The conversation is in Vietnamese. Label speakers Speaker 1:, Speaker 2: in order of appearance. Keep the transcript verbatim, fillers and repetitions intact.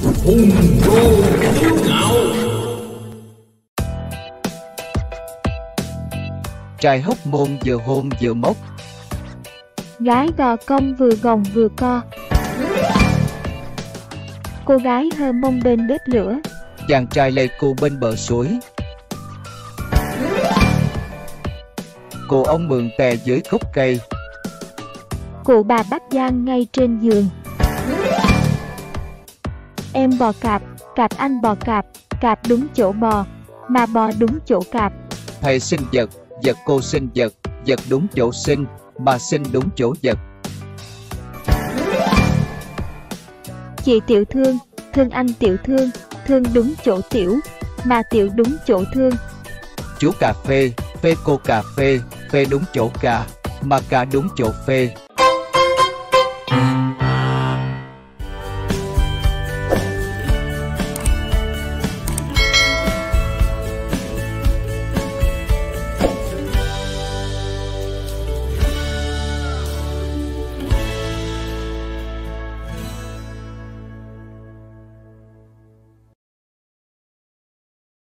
Speaker 1: Hùng rô kiêu ngạo.
Speaker 2: Trai Hóc Môn vừa hôn vừa móc.
Speaker 3: Gái gò công vừa gồng vừa co. Cô gái hơ mông bên bếp lửa.
Speaker 2: Chàng trai lê cô bên bờ suối. Cô ông mượn tè dưới gốc cây.
Speaker 3: Cụ bà bắt gian ngay trên giường. Em bò cạp, cạp anh bò cạp, cạp đúng chỗ bò, mà bò đúng chỗ cạp.
Speaker 2: Thầy sinh vật, vật cô sinh vật, vật đúng chỗ sinh, mà sinh đúng chỗ vật.
Speaker 3: Chị tiểu thương, thương anh tiểu thương, thương đúng chỗ tiểu, mà tiểu đúng chỗ thương.
Speaker 2: Chú cà phê, phê cô cà phê, phê đúng chỗ cà, mà cà đúng chỗ phê.